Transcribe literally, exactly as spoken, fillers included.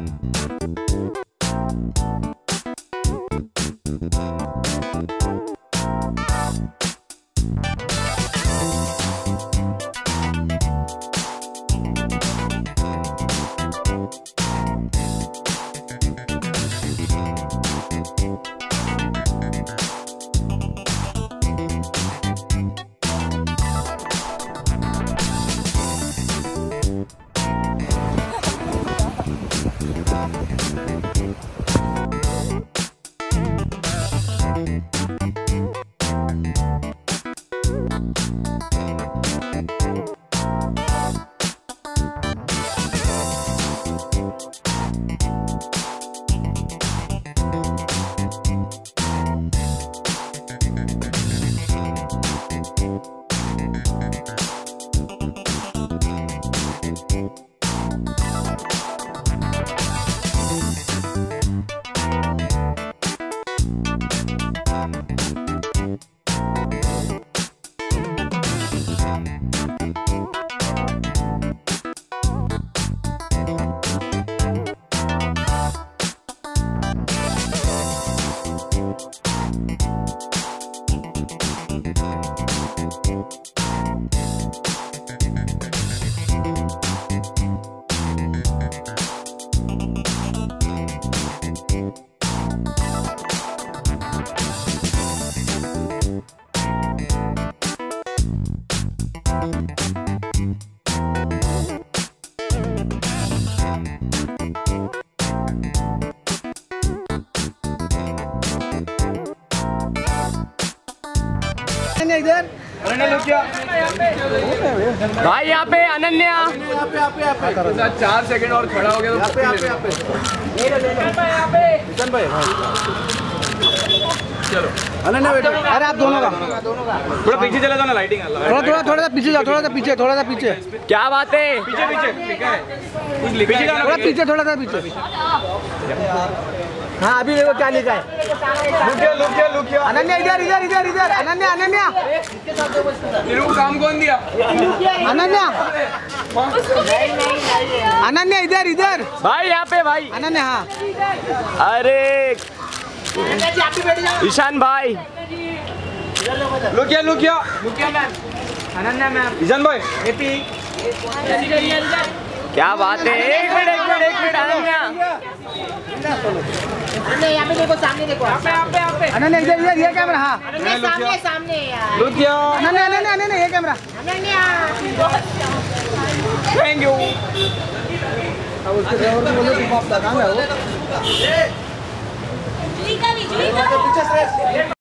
इधर भाई यहाँ पे अनन्या चार सेकंड और खड़ा हो गया तो चलो अनन्या बेटा, अरे आप दोनों का थोड़ा पीछे चले जाओ ना, लाइटिंग थोड़ा थोड़ा थोड़ा सा पीछे जाओ, थोड़ा सा पीछे थोड़ा सा पीछे। क्या बात है? पीछे पीछे कुछ लिखा है, थोड़ा पीछे थोड़ा सा पीछे। हाँ अभी देखो क्या लिखा है। लुकिया लुकिया लुकिया अनन्या इधर इधर इधर इधर अनन्या अनन्या तेरे को काम कौन दिया? अनन्या अनन्या इधर इधर भाई यहाँ पे भाई अनन्या। हाँ अरे ईशान भाई लुकिया लुकिया लुकिया मैम, अनन्या मैम, ईशान भाई क्या बात है? एक मिनट एक मिनट एक मिनट अनन्या यहाँ पे देखो, सामने देखो, यहाँ पे यहाँ पे यहाँ पे अनन्या इधर इधर ये कैमरा। हाँ सामने सामने यार, लुकिया अनन्या अनन्या अनन्या ये कैमरा। Ananya thank you. अब उसके ड्राइवर को बोलो तुम आप लगाना है वो।